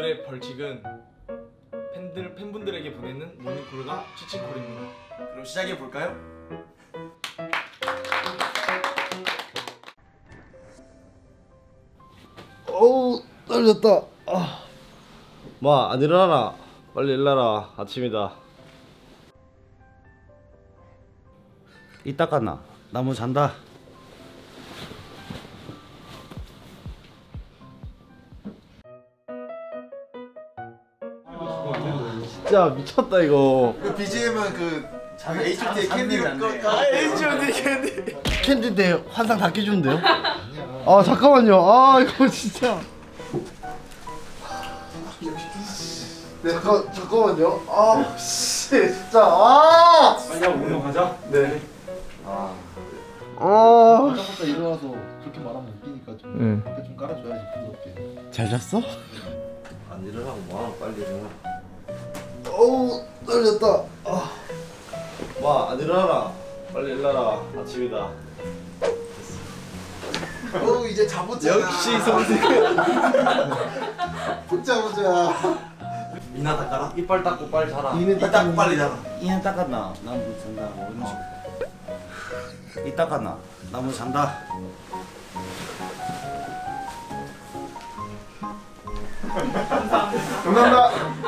오늘의 벌칙은 팬분들에게 보내는 모닝콜과 취침콜입니다. 그럼 시작해 볼까요? 어우 떨렸다. 마 안 일어나나? 빨리 일어나라. 아침이다. 이따 갔나? 나 뭐 잔다. 진짜 미쳤다 이거. 그 BGM은 그 H.O.T의 캔디로 H.O.T 캔디. 캔디인데 환상 다 깨주는데요? 아 잠깐만요. 아 이거 진짜. 네 잠깐만요. 아 씨 진짜. 아. 빨리 하고 운동하자. 네. 깜짝깜짝 일어나서 그렇게 말하면 웃기니까 좀 이렇게 좀 깔아줘야지 부드럽게. 잘 잤어? 안 일어나고 뭐 빨리 일어나. 어우 떨렸다. 마 안 일어나나? 빨리 일어나라. 아침이다. 어우 이제 자보자. 역시 선생. 보자. 이나 닦아라. 이빨 닦고 빨리 자라. 이는 이 닦고 빨리 자라. 이는 닦았나? 나 뭐 잔다. 이 닦았나? 나 뭐 잔다. 감사합니다.